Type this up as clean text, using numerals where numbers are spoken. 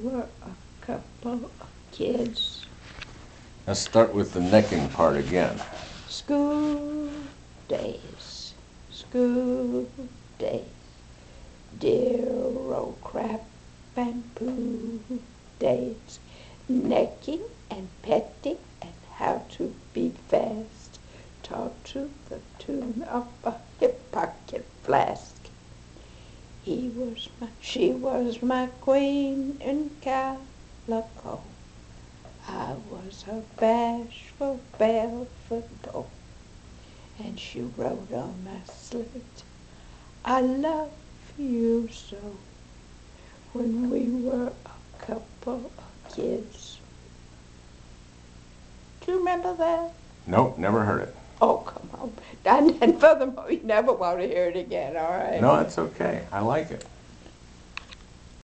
were a couple of kids. Let's start with the necking part again. School days, school days, dear old crap and poo days, necking and petting and how to beat fast, taught to the tune of a hip pocket flask. She was my queen in calico. I was her bashful barefoot beau, and she wrote on my slit, I love you so, when we were a couple of kids. Do you remember that? Nope, never heard it. Oh, come on. And furthermore, you never want to hear it again, all right? No, it's okay. I like it.